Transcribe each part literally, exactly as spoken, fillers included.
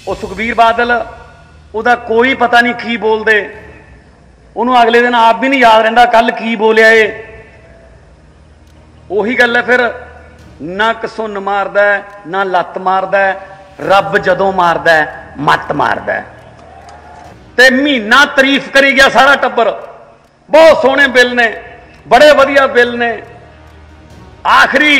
ਉਹ ਸੁਖਬੀਰ ਬਾਦਲ ਉਹਦਾ ਕੋਈ ਪਤਾ ਨਹੀਂ ਕੀ ਬੋਲਦੇ, ਉਹਨੂੰ ਅਗਲੇ ਦਿਨ ਆਪ ਵੀ नहीं याद ਰਹਿੰਦਾ ਕੱਲ ਕੀ ਬੋਲਿਆ ਏ। ਉਹੀ ਗੱਲ है फिर ना कसुन मारदा ना लत्त मारदा, रब जदों मारदा मत मारदा। ते महीना तारीफ करी गया सारा टब्बर, बहुत सोहने बिल ने, बड़े वधिया बिल ने। आखिरी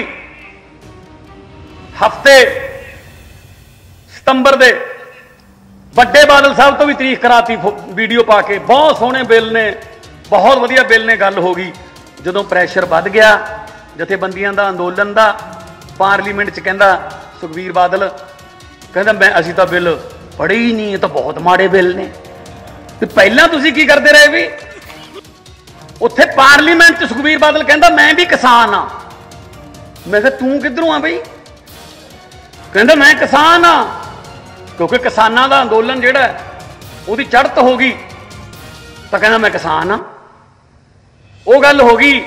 हफ्ते सितंबर दे बड़े बादल साहब तो भी तारीफ कराती वीडियो पा के, बहुत सोहने बिल ने, बहुत वधिया बिल ने। गल हो गई जदों प्रैशर बढ़ गया जथेबंदियां दा अंदोलन दा, पार्लीमेंट च कहंदा सुखबीर बादल कहंदा मैं असीं तां बिल पढ़े ही नहीं, ये तो बहुत माड़े बिल ने। ते पहलां तुसीं की करदे रहे भी? उत्थे पार्लीमेंट च सुखबीर बादल कहंदा मैं भी किसान हाँ। मैं कहा तू किधरों आ बई? कहंदा मैं किसान हाँ, क्योंकि किसानां दा अंदोलन जिहड़ा उहदी चढ़त हो गई तां कहंदा मैं किसान हाँ। वो गल हो गई।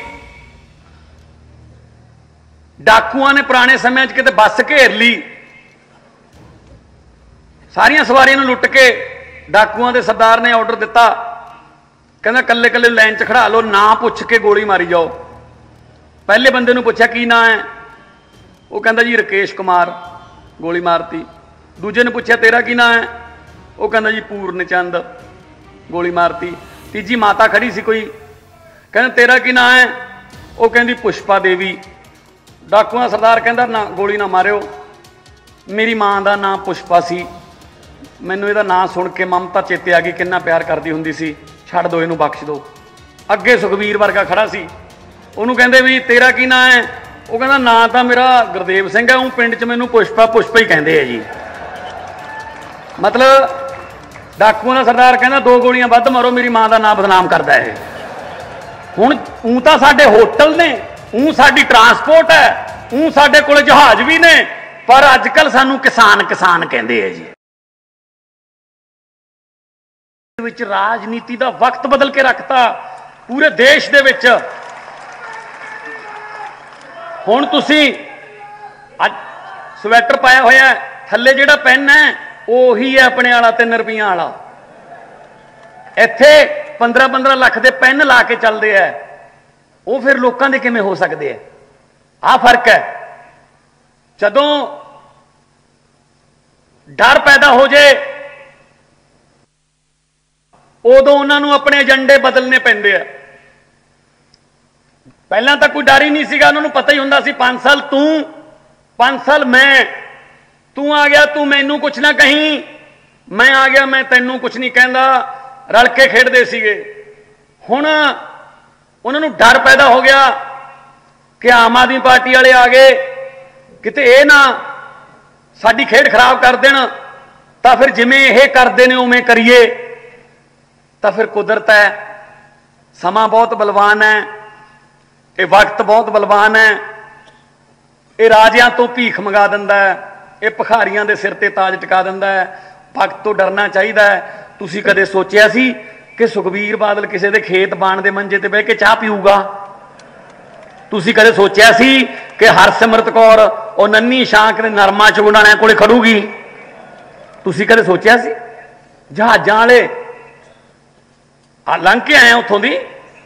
डाकुआं ने पुराने समय च किते बस घेर ली, सारियां सवारियां नूं लुट के डाकुआं दे सरदार ने ऑर्डर दिता, कहंदा कल्ले कल्ले लाइन च खड़ा लो, ना पुछ के गोली मारी जाओ। पहले बंदे नूं पुछया की नां है, वो कहंदा जी राकेश कुमार, गोली मारती। दूजे ने पुछया तेरा की नां है, वो कहंदा जी पूर्ण चंद, गोली मारती। तीजी माता खड़ी सी कोई, कहंदा तेरा की नां है, वो कहंदी पुष्पा देवी। डाकुआ सरदार कहंदा ना गोली ना मारियो, मेरी मां का नाम पुष्पा सी, मैनू इहदा नाम सुन के ममता चेते आ गई, किन्ना प्यार करती हुंदी सी, छड्ड दो इहनूं बख्श दो। अगे सुखबीर वर्गा खड़ा सी, उहनूं कहंदे भी तेरा की नाम है, वो कहंदा नाम तां मेरा गुरदेव सिंह है, उह पिंड च मैनू पुष्पा पुष्पा ही कहंदे है जी। मतलब डाकुआं दा सरदार कहंदा दो गोलियां वध मारो, मेरी मां का नाम बदनाम करदा है। हुण ऊं तां साडे होटल ने, ऊं साडी ट्रांसपोर्ट है, ऊं साडे कोल जहाज भी ने, पर अजकल सानू किसान किसान कहंदे है जी। विच राजनीति दा वक्त बदल के रखता पूरे देश दे विच। हुण तुसीं अज स्वेटर पाया होया है, थल्ले जिहड़ा पेन है ओही है अपने वाला तीन रुपया वाला। इत्थे पंद्रह पंद्रह लाख दे पेन ला के चलते हैं, वो फिर लोगों के किवें हो सकते हैं? आ फर्क है। जदों डर पैदा हो जाए उदों उन्होंने अपने एजेंडे बदलने पैंदे हैं। पहला तो कोई डर ही नहीं सीगा, उन्होंने पता ही हुंदा सी पांच साल तू पांच साल मैं, तू आ गया तू मैनू कुछ ना कहीं, मैं आ गया मैं तैनू कुछ नहीं कहंदा, रल के खेडदे सीगे। हुण उन्होंने डर पैदा हो गया कि आम आदमी पार्टी वाले आ गए, किते ये ना साडी खेड खराब कर देन, तां फिर जिवें ये करदे ने उवें करिए। तां फिर कुदरत है, समा बहुत बलवान है, ये वक्त बहुत बलवान है, ये राजियां तो भीख मंगा दिंदा है, ये भिखारियां दे सिर ते ताज टिका दिंदा है। वक्त तो डरना चाहिए। तुसीं कदे सोचिया सी कि सुखबीर बादल किसी के खेत बाण दे मंजे ते बह के चाह पीऊगा? तुसीं कदे सोचिया सी कि हरसिमरत कौर और नन्नी शांक ने नरमा चुगड़ाणियां कोले खड़ूगी? तुसीं कदे सोचिया सी? जहाजां वाले लंघ के आए उत्थों दी,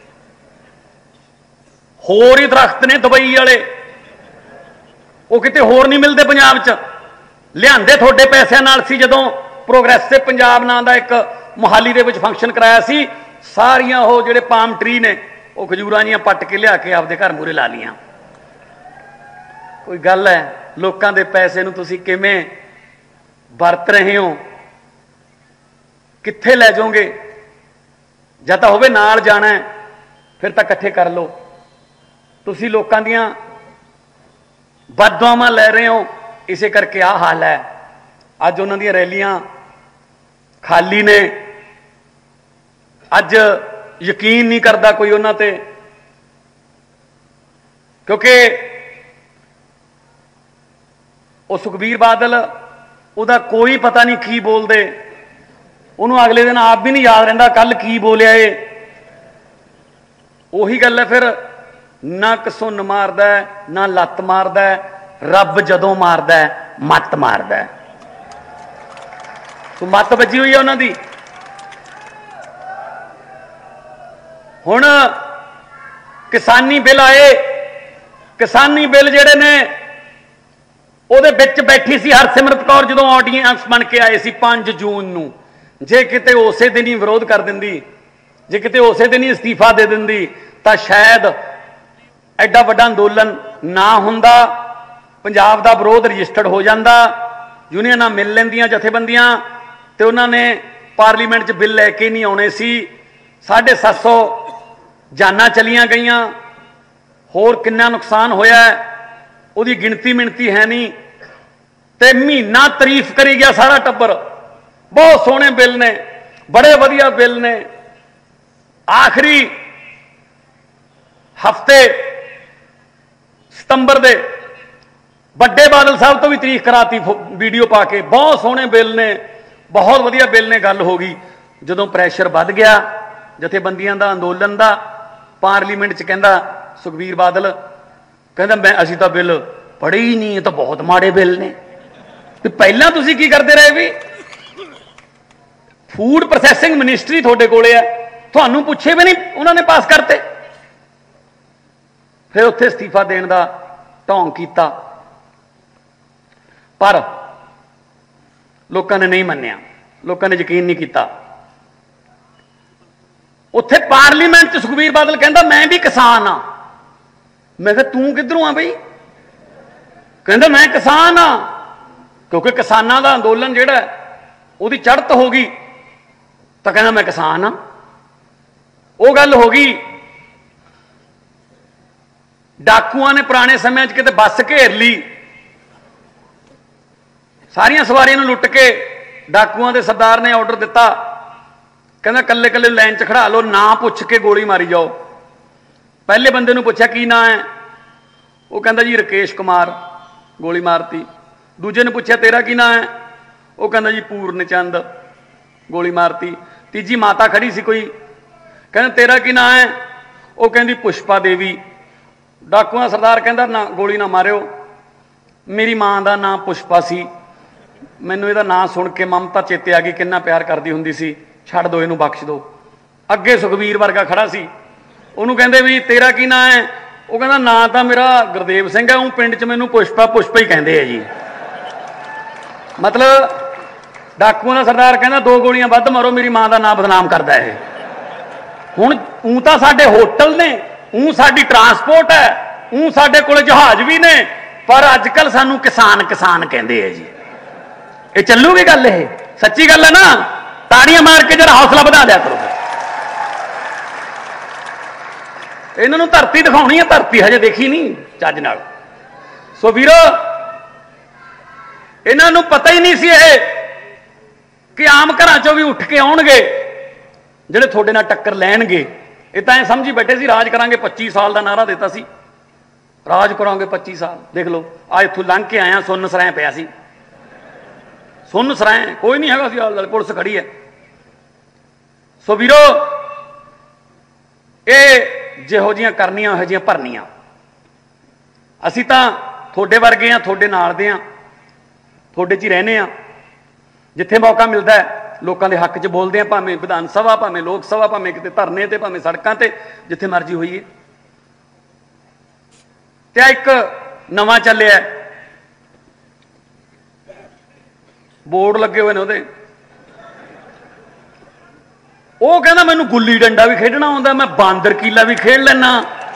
होर ही दरख्त ने दुबई वाले, वो किते होर नहीं मिलते पंजाब च, लिआंदे थोड़े पैसों नाल सी। जदों प्रोग्रेसिव पंजाब नाम का एक मोहाली दे विच फंक्शन कराया सी, सारियां वो जिहड़े पाम ट्री ने वो खजूरां जिहां पट के लिया के आपदे घर मूहरे ला लियां। कोई गल है? लोकां दे पैसे नूं तुसीं किवें वरत रहे हो? कित्थे लै जाओगे? जां तां होवे नाल जाना है, फिर तां इकट्ठे कर लो। तुसीं लोकां दीयां बददुआवां लै रहे हो, इसे करके आ हाल है। अज उन्हां दीयां रैलियां खाली ने, अज यकीन नहीं करता कोई उन्हां ते, क्योंकि वो सुखबीर बादल उहदा कोई पता नहीं की बोलते, उन्होंने अगले दिन आप भी नहीं याद रहता कल की बोलिया है। उही गल है, फिर ना कसुन मारदा ना लत्त मारदा, रब जदों मारदा मत मारदा। तो मत बजी हुई है उन्हों की। हुण किसानी बिल आए, किसानी बिल जिहड़े ने ਉਹਦੇ ਵਿੱਚ बैठी सी हरसिमरत कौर जो ऑडियंस बन के आए सी पांच जून नूं। जे किते उसे दिन ही विरोध कर दिंदी, जे किते उसे दिन ही इस्तीफा दे दिंदी तां शायद एडा वड्डा अंदोलन ना हुंदा, पंजाब दा विरोध रजिस्टर्ड हो जांदा, यूनियनां मिल लैंदियां जथेबंदियां ते उन्हां ने पार्लीमेंट च बिल लैके नहीं आउणे सी। साढ़े सत्त सौ जानां चलियां गईयां, होर किन्ना नुकसान होया उहदी गिणती मिणती है नहीं, ते महीना तारीफ करी गया सारा टब्बर। बहुत सोहने बिल ने, बड़े वधिया बिल ने। आखिरी हफ्ते सितंबर दे बड़े बादल साहब तो भी तारीफ कराती वीडियो पा के, बहुत सोहने बिल ने, बहुत वधिया बिल ने। गल हो गई जदों प्रैशर वध गया जथेबंदियां दा, अंदोलन दा, पार्लीमेंट च कहंदा सुखबीर बादल कहंदा मैं असीं तां बिल पढ़े ही नहीं, तो बहुत माड़े बिल ने। तो पहलां तुसीं की करदे रहे भी? फूड प्रोसैसिंग मिनिस्ट्री तुहाडे कोले है, तुहानूं पुछे भी नहीं उन्होंने पास करते। फिर उत्थे इस्तीफा देण दा ढोंग कीता, पर लोकां ने नहीं मन्निया, लोकां ने यकीन नहीं किया। उत्थे पार्लीमेंट च सुखबीर बादल कहंदा मैं भी किसान हाँ। मैं कहा तू किधरों आ बई? कहंदा मैं किसान हाँ, क्योंकि किसानां दा अंदोलन जिहड़ा उहदी चढ़त हो गई, तो कहंदा मैं किसान हाँ। वो गल हो गई। डाकुआं ने पुराने समय किते बस घेर ली, सारियां सवारियां नूं लुट के डाकुआं दे सरदार ने ऑर्डर दिता, कहंदा कल्ले कल्ले लाइन च खड़ा लो, ना पुछ के गोली मारी जाओ। पहले बंदे नूं पुछया की ना है, वो कहंदा जी राकेश कुमार, गोली मारती। दूजे ने पुछया तेरा की ना है, वो कहंदा जी पूर्ण चंद, गोली मारती। तीजी माता खड़ी सी कोई, कहंदा तेरा की ना है, वो कहंदी पुष्पा देवी। डाकुआ सरदार कहंदा ना गोली ना मारियो, मेरी मां दा नाम पुष्पा सी, मैनूं इहदा नाम सुन के ममता चेते आ गई, किन्ना प्यार करदी हुंदी सी, छड्ड दो इहनूं बख्श दो। अगे सुखबीर वर्गा खड़ा सी, उन्होंने कहते भी तेरा की ना है, वो कहता ना तो मेरा गुरदेव सिंह है, हूँ पिंड च मैनू पुष्पा पुष्पा ही कहते हैं जी। मतलब डाकुओं का सरदार कहना दो गोलियां वध मारो, मेरी मां का नाम बदनाम करता है। हुण ऊँ तो साडे होटल ने, ऊँ साडी ट्रांसपोर्ट है, ऊँ साडे कोल जहाज भी ने, पर अजकल सानू किसान किसान कहते हैं जी। ये चलूगी गल? ये सच्ची गल है ना? ताड़ियां मार के जरा हौसला बढ़ा दिया करो। इन्होंने धरती दिखानी है, धरती हजे देखी नहीं चज नाल। सो वीरो इन्हों पता ही नहीं सी ये कि आम घर चों भी उठ के आउणगे जिहड़े तुहाडे नाल टक्कर लैणगे। ये तो ऐ समझी बैठे सी राज करांगे, पच्ची साल का नारा देता सी, राज करांगे पच्ची साल। देख लो आज इत्थों लंघ के आया, सुन सराय पिया सी, सुन सराय कोई नहीं हैगा सी, पुलिस खड़ी है। सो वीरो ये जिहो जिहियां करनियां उहो जिहियां भरनियां। असीं तां थोड़े वर्गे हाँ, थोड़े नाल दे हाँ, थोड़े च ही रहने हाँ। जिथे मौका मिलता है लोगों के हक च बोलते हैं, भावें विधान सभा, भावें लोक सभा, भावें किते धरने ते, भावें सड़कों ते, जिथे मर्जी होईए। ते एक नवां चलिया बोर्ड लगे हुए ने उहदे, वो कहना मैनू गुल्ली डंडा भी खेडना आउंदा, मैं बांदर कीला भी खेड लैना,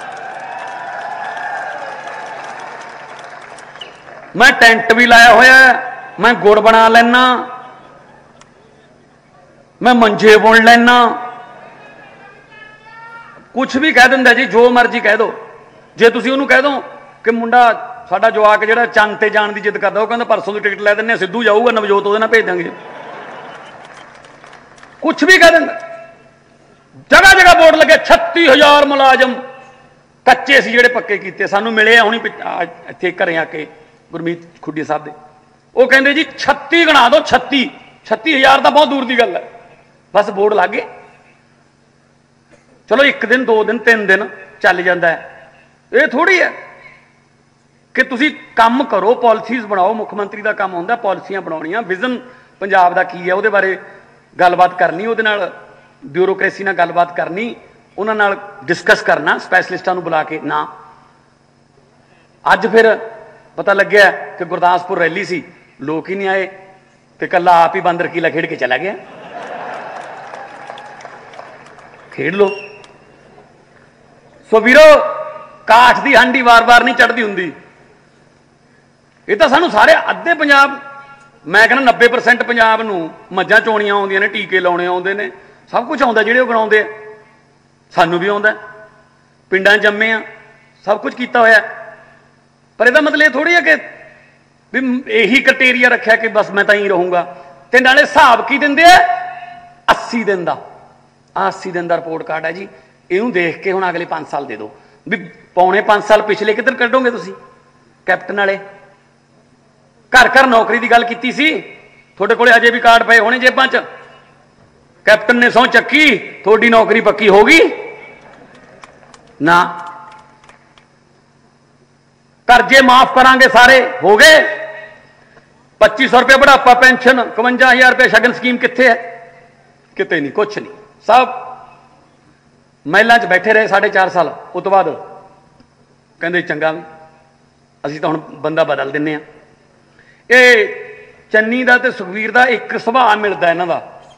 मैं टेंट भी लाया होया, मैं गुड़ बना लेना, मैं मंजे बुन लेना। कुछ भी कह दिंदा जी, जो मर्जी कह दो। जे तुसीं उहनूं कह दो कि मुंडा साडा जवाक जिहड़ा चंद ते जाण दी जिद करदा, वो कहंदा परसों की टिकट लै दिंदे, सिद्धू जाऊगा, नवजोत उहदे नाल भेज देंगे। कुछ भी कह दिंदा। जगह जगह बोर्ड लगे, छत्ती हजार मुलाजम कच्चे सी जिहड़े पक्के कीते, सानूं मिले हुणी इत्थे घरें आके गुरमीत खुड्डी साहब दे। वो कहंदे जी छत्ती गणा दो, छत्ती छत्ती हजार तो बहुत दूर की गल है, बस बोर्ड ला गए। चलो एक दिन, दो दिन, तीन दिन चल जाता है। ये थोड़ी है कि तुसी काम करो, पॉलिसीज बनाओ। मुख्यमंत्री का काम होंदा पॉलिसियां बनाउणियां, विजन पंजाब दा की है उहदे बारे गलबात करनी, उहदे नाल ब्यूरोक्रेसी नाल गलबात करनी, उन्हां नाल डिस्कस करना स्पैशलिस्टां नूं बुला के ना। अज फिर पता लग्या कि गुरदासपुर रैली सी, लोग ही नहीं आए, तो कला आप ही बंदर कीला खेड के चला गया। खेड लो। सो वीरो, काठ की हांडी वार वार नहीं चढ़ती हुंदी। ये तो सानू सारे अद्धे पंजाब, मैं कहना नब्बे परसेंट पंजाब नूं मज्जां चोणियां आउंदियां ने, टीके लाउणे आउंदे ने, सब कुछ आउंदा जिहड़े बनाउंदे, सानू भी आउंदा, पिंडां जम्मे आ, सब कुछ कीता होया। पर इहदा मतलब ये थोड़ी है कि भी यही क्राइटेरिया रखा कि बस मैं तां ही रहूँगा। ते नाले हिसाब की दिंदे आ अस्सी दिन का, अस्सी दिन का रिपोर्ट कार्ड है जी, इहनूं देख के हुण अगले पांच साल दे दो। भी पौने पांच साल पिछले किधर कढोगे तुसीं? कैप्टन वाले घर घर नौकरी की गल कीती सी, तुहाडे कोले अजे भी कार्ड पे होने जेबां च। कैप्टन ने सौं चक्की, थोड़ी नौकरी पक्की होगी ना। कर्जे माफ करांगे सारे, हो गए। पच्ची सौ रुपये बुढ़ापा पेंशन, इकवंजा हजार रुपये शगन स्कीम कित्थे है? किते नहीं, कुछ नहीं, सब महलों च बैठे रहे साढ़े चार साल। उस तो बाद कहते चंगा भी असी तो हुण बंदा बदल दिन्ने आ। ये चन्नी का ते सुखवीर का एक सुभाव मिलता इन्हां दा,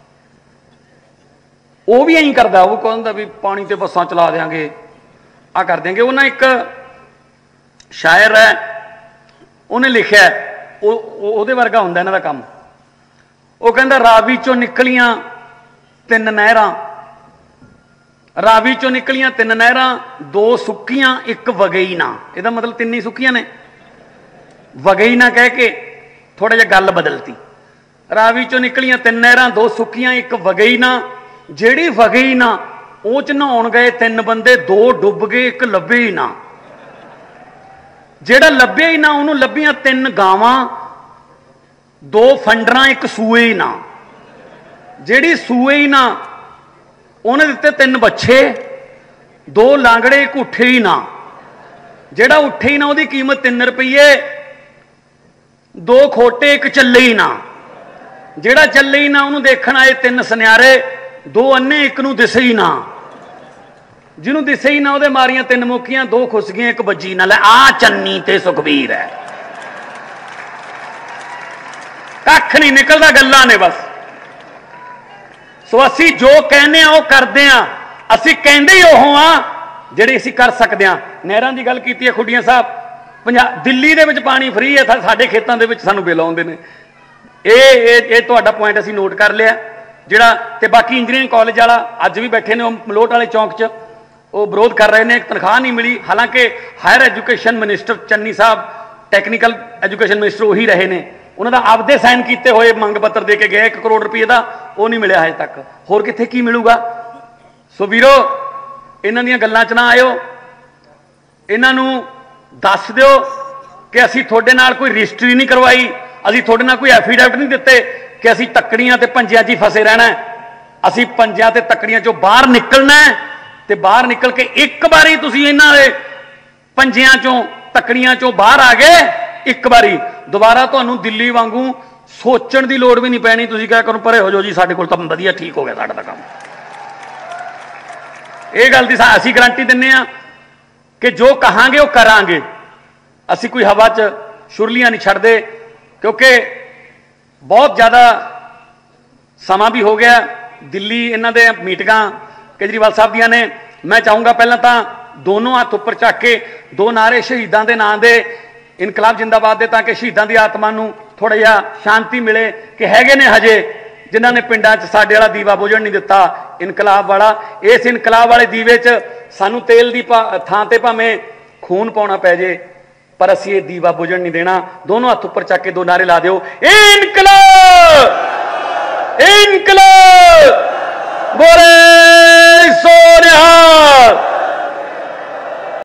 वो भी यही करता। वो कहता भी पानी ते बसां चला देंगे, आ कर देंगे। उन्हें एक शायर है, उन्हें लिखा, ਉਹਦੇ ਵਰਗਾ ਹੁੰਦਾ ਇਹਨਾਂ ਦਾ ਕੰਮ। ਉਹ ਕਹਿੰਦਾ ਰਾਵੀ ਚੋਂ ਨਿਕਲੀਆਂ ਤਿੰਨ ਨਹਿਰਾਂ, ਰਾਵੀ ਚੋਂ ਨਿਕਲੀਆਂ ਤਿੰਨ ਨਹਿਰਾਂ, ਦੋ ਸੁੱਕੀਆਂ ਇੱਕ ਵਗਈ ਨਾ। ਇਹਦਾ ਮਤਲਬ ਤਿੰਨ ਹੀ ਸੁੱਕੀਆਂ ਨੇ, ਵਗਈ ਨਾ ਕਹਿ ਕੇ ਥੋੜਾ ਜਿਹਾ ਗੱਲ ਬਦਲਤੀ। ਰਾਵੀ ਚੋਂ ਨਿਕਲੀਆਂ ਤਿੰਨ ਨਹਿਰਾਂ, ਦੋ ਸੁੱਕੀਆਂ ਇੱਕ ਵਗਈ ਨਾ। ਜਿਹੜੀ ਵਗਈ ਨਾ ਉਹ ਚ ਨਹਾਉਣ ਗਏ ਤਿੰਨ ਬੰਦੇ, ਦੋ ਡੁੱਬ ਗਏ ਇੱਕ ਲੱਭੇ ਹੀ ਨਾ। ਜਿਹੜਾ ਲੱਭਿਆ ਹੀ ਨਾ ਉਹਨੂੰ ਲੱਭੀਆਂ ਤਿੰਨ ਗਾਵਾਂ, ਦੋ ਫੰਡਰਾਂ ਇੱਕ ਸੂਏ ਹੀ ਨਾ। ਜਿਹੜੀ ਸੂਏ ਹੀ ਨਾ ਉਹਨੇ ਦਿੱਤੇ ਤਿੰਨ ਬੱਚੇ, ਦੋ ਲਾਂਗੜੇ ਇੱਕ ਉੱਠੇ ਹੀ ਨਾ। ਜਿਹੜਾ ਉੱਠੇ ਹੀ ਨਾ ਉਹਦੀ ਕੀਮਤ ਤਿੰਨ ਰੁਪਈਏ, ਦੋ ਖੋਟੇ ਇੱਕ ਚੱਲੇ ਹੀ ਨਾ। ਜਿਹੜਾ ਚੱਲੇ ਹੀ ਨਾ ਉਹਨੂੰ ਦੇਖਣ ਆਏ ਤਿੰਨ ਸੁਨਿਆਰੇ, ਦੋ ਅੰਨੇ ਇੱਕ ਨੂੰ ਦਿਸੇ ਹੀ ਨਾ। ਜਿਹਨੂੰ ਦਿਸੇ ਹੀ ਨਾ ਉਹਦੇ ਮਾਰੀਆਂ ਤਿੰਨ ਮੁੱਕੀਆਂ, ਦੋ ਖੁੱਸ ਗਈਆਂ ਇੱਕ ਵੱਜੀ ਨਾ। ਲੈ ਆ ਚੰਨੀ ਤੇ ਸੁਖਬੀਰ ਹੈ, ਕੱਖ ਨਹੀਂ ਨਿਕਲਦਾ, ਗੱਲਾਂ ਨੇ ਬਸ। ਸੋ ਅਸੀਂ ਜੋ ਕਹਿੰਦੇ ਆ ਉਹ ਕਰਦੇ ਆ, ਅਸੀਂ ਕਹਿੰਦੇ ਹੀ ਉਹ ਆ ਜਿਹੜੇ ਅਸੀਂ ਕਰ ਸਕਦੇ ਆ। ਨਹਿਰਾਂ ਦੀ ਗੱਲ ਕੀਤੀ ਹੈ ਖੁੱਡੀਆਂ ਸਾਹਿਬ, ਪੰਜਾਬ ਦਿੱਲੀ ਦੇ ਵਿੱਚ ਪਾਣੀ ਫ੍ਰੀ ਹੈ, ਸਾਡੇ ਖੇਤਾਂ ਦੇ ਵਿੱਚ ਸਾਨੂੰ ਬਿੱਲ ਆਉਂਦੇ ਨੇ। ਇਹ ਇਹ ਤੁਹਾਡਾ ਪੁਆਇੰਟ ਅਸੀਂ ਨੋਟ ਕਰ ਲਿਆ ਜਿਹੜਾ। ਤੇ ਬਾਕੀ ਇੰਜੀਨੀਅਰਿੰਗ ਕਾਲਜ ਵਾਲਾ ਅੱਜ ਵੀ ਬੈਠੇ ਨੇ ਉਹ ਮਲੋਟ ਵਾਲੇ ਚੌਂਕ 'ਚ, ਉਹ ਵਿਰੋਧ ਕਰ ਰਹੇ ਨੇ, ਤਨਖਾਹ ਨਹੀਂ ਮਿਲੀ। ਹਾਲਾਂਕਿ ਹਾਇਰ ਐਜੂਕੇਸ਼ਨ ਮਿਨਿਸਟਰ ਚੰਨੀ ਸਾਹਿਬ, ਟੈਕਨੀਕਲ ਐਜੂਕੇਸ਼ਨ ਮਿਨਿਸਟਰ ਉਹੀ ਰਹੇ ਨੇ, ਉਹਨਾਂ ਦਾ ਆਪਦੇ ਸਾਈਨ ਕੀਤੇ ਹੋਏ ਮੰਗ ਪੱਤਰ ਦੇ ਕੇ ਗਏ ਇੱਕ ਕਰੋੜ ਰੁਪਏ ਦਾ, ਉਹ ਨਹੀਂ ਮਿਲਿਆ ਹਜੇ ਤੱਕ। ਹੋਰ ਕਿੱਥੇ ਕੀ ਮਿਲੂਗਾ? ਸੋ ਵੀਰੋ, ਇਹਨਾਂ ਦੀਆਂ ਗੱਲਾਂ 'ਚ ਨਾ ਆਇਓ, ਇਹਨਾਂ ਨੂੰ ਦੱਸ ਦਿਓ ਕਿ ਅਸੀਂ ਤੁਹਾਡੇ ਨਾਲ ਕੋਈ ਰਜਿਸਟਰੀ ਨਹੀਂ ਕਰਵਾਈ, ਅਸੀਂ ਤੁਹਾਡੇ ਨਾਲ ਕੋਈ ਐਫੀਡੈਵਿਟ ਨਹੀਂ ਦਿੱਤੇ ਕਿ ਅਸੀਂ ਤੱਕੜੀਆਂ ਤੇ ਪੰਜਿਆਂ 'ਚ ਹੀ ਫਸੇ ਰਹਿਣਾ। ਅਸੀਂ ਪੰਜਿਆਂ ਤੇ ਤੱਕੜੀਆਂ 'ਚੋਂ ਬਾਹਰ ਨਿਕਲਣਾ ਤੇ ਬਾਹਰ ਨਿਕਲ ਕੇ ਇੱਕ ਵਾਰੀ ਤੁਸੀਂ ਇਹਨਾਂ ਦੇ ਪੰਜਿਆਂ 'ਚੋਂ ਤੱਕੜੀਆਂ 'ਚੋਂ ਬਾਹਰ ਆ ਗਏ, ਇੱਕ ਵਾਰੀ ਦੁਬਾਰਾ ਤੁਹਾਨੂੰ ਦਿੱਲੀ ਵਾਂਗੂ ਸੋਚਣ ਦੀ ਲੋੜ ਵੀ ਨਹੀਂ ਪੈਣੀ। ਤੁਸੀਂ ਕਹਿ ਕਰੋ ਪਰੇ ਹੋ ਜਾਓ ਜੀ, ਸਾਡੇ ਕੋਲ ਤਾਂ ਵਧੀਆ ਠੀਕ ਹੋ ਗਿਆ ਸਾਡਾ ਤਾਂ ਕੰਮ। ਇਹ ਗੱਲ ਦੀ ਅਸੀਂ ਗਰੰਟੀ ਦਿੰਨੇ ਆ ਕਿ ਜੋ ਕਹਾਂਗੇ ਉਹ ਕਰਾਂਗੇ। ਅਸੀਂ ਕੋਈ ਹਵਾ 'ਚ ਸ਼ੁਰਲੀਆਂ ਨਹੀਂ ਛੱਡਦੇ, ਕਿਉਂਕਿ ਬਹੁਤ ਜ਼ਿਆਦਾ ਸਮਾਂ ਵੀ ਹੋ ਗਿਆ। ਦਿੱਲੀ ਇਹਨਾਂ ਦੇ ਮੀਟਿੰਗਾਂ केजरीवाल साहब दियां ने। मैं चाहूँगा पहला तो दोनों हाथ उपर चक के दो नारे शहीदों के नाम दे, इनकलाब जिंदाबाद दे, ताकि शहीदों की आत्मा नूं थोड़ा जिहा शांति मिले कि हैगे ने हजे जिन्होंने पिंडां च साडे वाला दीवा बुझण नहीं दिता इनकलाब वाला। इस इनकलाब वाले दीवे च सानू तेल की थां ते भावें खून पाउणा पै जे, पर असीं ये दीवा बुझण नहीं देना। दोनों हाथ उपर चक के दो नारे ला दिओ, इनकलाब इनकलाब बोले सो निहाल।